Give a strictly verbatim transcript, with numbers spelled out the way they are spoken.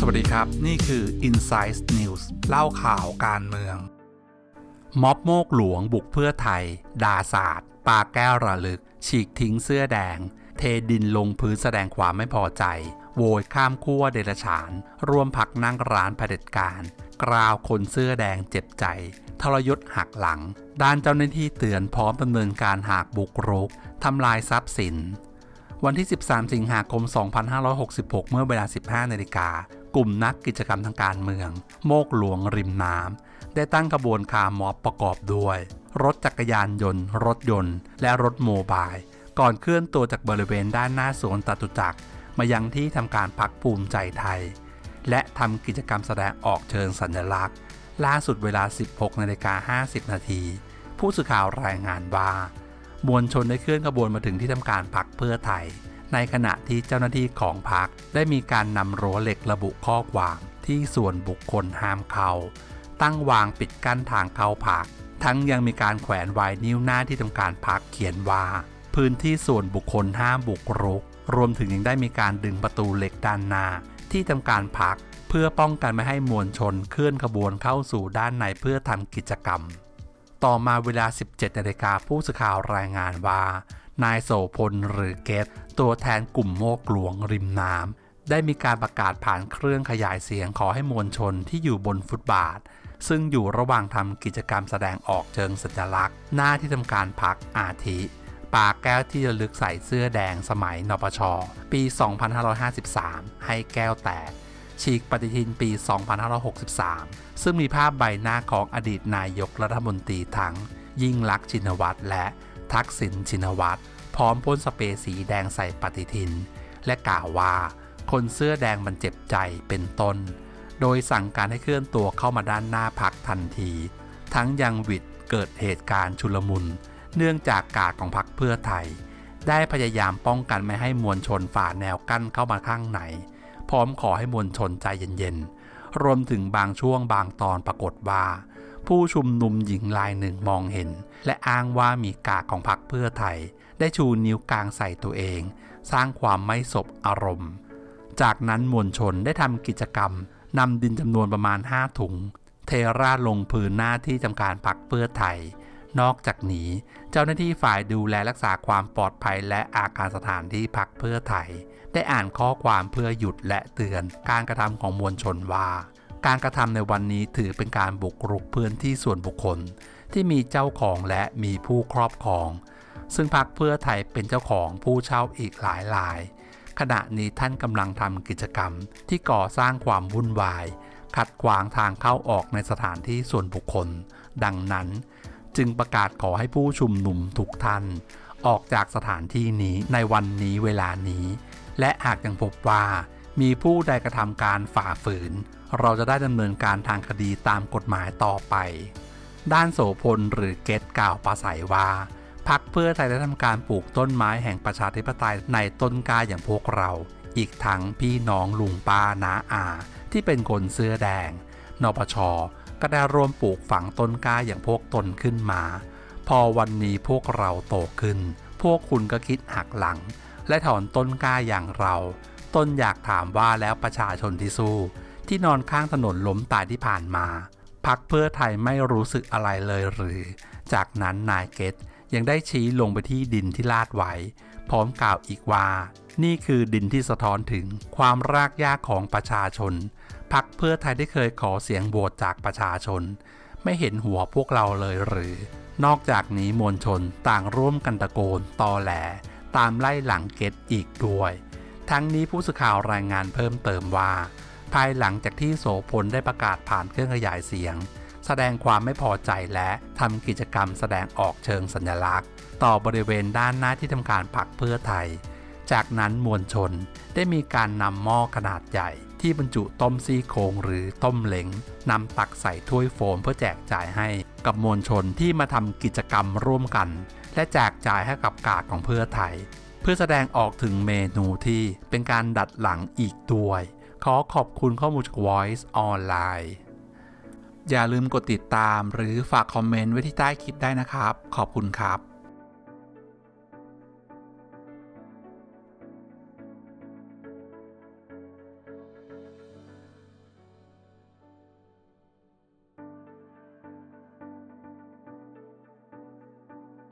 วัสดีครับนี่คือ Insight News เล่าข่าวการเมืองม็อบโมกหลวงบุกเพื่อไทยด่าศาสตร์ปาแก้วระลึกฉีกทิ้งเสื้อแดงเทดินลงพื้นแสดงความไม่พอใจโวยข้ามขั้วเดรัจฉานร่วมพักนั่งร้านเผด็จการกราวคนเสื้อแดงเจ็บใจทรยศหักหลังด้านเจ้าหน้าที่เตือนพร้อมดำเนินการหากบุกรุกทำลายทรัพย์สินวันที่สิบสามสิงหาคมสองพันห้าร้อยหกสิบหกเมื่อเวลา สิบห้านาฬิกากลุ่มนักกิจกรรมทางการเมืองโมกหลวงริมน้ำได้ตั้งขบวนคาร์ม็อบประกอบด้วยรถจักรยานยนต์รถยนต์และรถโมบายก่อนเคลื่อนตัวจากบริเวณด้านหน้าสวนจตุจักรมายังที่ทำการพรรคภูมิใจไทยและทำกิจกรรมแสดงออกเชิงสัญลักษณ์ล่าสุดเวลา สิบหกนาฬิกาห้าสิบนาทีผู้สื่อข่าวรายงานว่ามวลชนได้เคลื่อนขบวนมาถึงที่ทำการพรรคเพื่อไทยในขณะที่เจ้าหน้าที่ของพรรคได้มีการนำรั้วเหล็กระบุข้อความที่ส่วนบุคคลห้ามเข้าตั้งวางปิดกั้นทางเข้าพรรคทั้งยังมีการแขวนไวนิลหน้าที่ทำการพรรคเขียนว่าพื้นที่ส่วนบุคคลห้ามบุกรุกรวมถึงยังได้มีการดึงประตูเหล็กด้านหน้าที่ทำการพรรคเพื่อป้องกันไม่ให้มวลชนเคลื่อนขบวนเข้าสู่ด้านในเพื่อทำกิจกรรมต่อมาเวลา สิบเจ็ดนาฬิกาผู้สื่อข่าวรายงานว่านายโสพลหรือเกตตัวแทนกลุ่มโมกหลวงริมน้ำได้มีการประกาศผ่านเครื่องขยายเสียงขอให้มวลชนที่อยู่บนฟุตบาทซึ่งอยู่ระหว่างทำกิจกรรมแสดงออกเชิงสัญลักษณ์หน้าที่ทำการพรรคอาทิปาแก้วที่ระลึกใส่เสื้อแดงสมัยนปช.ปี สองพันห้าร้อยห้าสิบสาม ให้แก้วแตกฉีกปฏิทินปี สองพันห้าร้อยหกสิบสาม ซึ่งมีภาพใบหน้าของอดีตนายกรัฐมนตรีทั้งยิ่งลักษณ์ชินวัตรและทักษิณชินวัตรพร้อมพ่นสเปรย์สีแดงใส่ปฏิทินและกล่าวว่าคนเสื้อแดงมันเจ็บใจเป็นต้นโดยสั่งการให้เคลื่อนตัวเข้ามาด้านหน้าพรรคทันทีทั้งยังหวิดเกิดเหตุการณ์ชุลมุนเนื่องจากกาดของพรรคเพื่อไทยได้พยายามป้องกันไม่ให้มวลชนฝ่าแนวกั้นเข้ามาข้างในพร้อมขอให้มวลชนใจเย็นๆรวมถึงบางช่วงบางตอนปรากฏว่าผู้ชุมนุมหญิงรายหนึ่งมองเห็นและอ้างว่ามีกาดของพรรคเพื่อไทยได้ชูนิ้วกลางใส่ตัวเองสร้างความไม่สบอารมณ์จากนั้นมวลชนได้ทำกิจกรรมนำดินจำนวนประมาณห้าถุงเทราดลงพื้นหน้าที่ทำการพรรคเพื่อไทยนอกจากนี้เจ้าหน้าที่ฝ่ายดูแลรักษาความปลอดภัยและอาคารสถานที่พรรคเพื่อไทยได้อ่านข้อความเพื่อหยุดและเตือนการกระทำของมวลชนว่าการกระทำในวันนี้ถือเป็นการบุกรุกพื้นที่ส่วนบุคคลที่มีเจ้าของและมีผู้ครอบครองซึ่งพรรคเพื่อไทยเป็นเจ้าของผู้เช่าอีกหลายรายขณะนี้ท่านกำลังทำกิจกรรมที่ก่อสร้างความวุ่นวายขัดขวางทางเข้าออกในสถานที่ส่วนบุคคลดังนั้นจึงประกาศขอให้ผู้ชุมนุมทุกท่านออกจากสถานที่นี้ในวันนี้เวลานี้และหากยังพบว่ามีผู้ใดกระทำการฝ่าฝืนเราจะได้ดำเนินการทางคดีตามกฎหมายต่อไปด้านโสพลหรือเกตกล่าวปราศัยว่าพรรคเพื่อไทยได้ทำการปลูกต้นไม้แห่งประชาธิปไตยในต้นกล้าอย่างพวกเราอีกทั้งพี่น้องลุงป้าน้าอาที่เป็นคนเสื้อแดงนปช.ก็ได้ร่วมปลูกฝังต้นกล้าอย่างพวกตนขึ้นมาพอวันนี้พวกเราโตขึ้นพวกคุณก็คิดหักหลังและถอนต้นกล้าอย่างเราต้นอยากถามว่าแล้วประชาชนที่สู้ที่นอนข้างถนนล้มตายที่ผ่านมาพรรคเพื่อไทยไม่รู้สึกอะไรเลยหรือจากนั้นนายเกตยังได้ชี้ลงไปที่ดินที่ลาดไว้พร้อมกล่าวอีกว่านี่คือดินที่สะท้อนถึงความรากหญ้าของประชาชนพรรคเพื่อไทยได้เคยขอเสียงโหวตจากประชาชนไม่เห็นหัวพวกเราเลยหรือนอกจากนี้มวลชนต่างร่วมกันตะโกนตอแหลตามไล่หลังเกตอีกด้วยทั้งนี้ผู้สื่อข่าวรายงานเพิ่มเติมว่าภายหลังจากที่โสพลได้ประกาศผ่านเครื่องขยายเสียงแสดงความไม่พอใจและทำกิจกรรมแสดงออกเชิงสัญลักษณ์ต่อบริเวณด้านหน้าที่ทำการพรรคเพื่อไทยจากนั้นมวลชนได้มีการนำหม้อขนาดใหญ่ที่บรรจุต้มซี่โครงหรือต้มเล้งนำตักใส่ถ้วยโฟมเพื่อแจกจ่ายให้กับมวลชนที่มาทำกิจกรรมร่วมกันและแจกจ่ายให้กับกาดของเพื่อไทยเพื่อแสดงออกถึงเมนูที่เป็นการดัดหลังอีกด้วยขอขอบคุณข้อมูลจาก Voice ออนไลน์อย่าลืมกดติดตามหรือฝากคอมเมนต์ไว้ที่ใต้คลิปได้นะครับขอบคุณครับ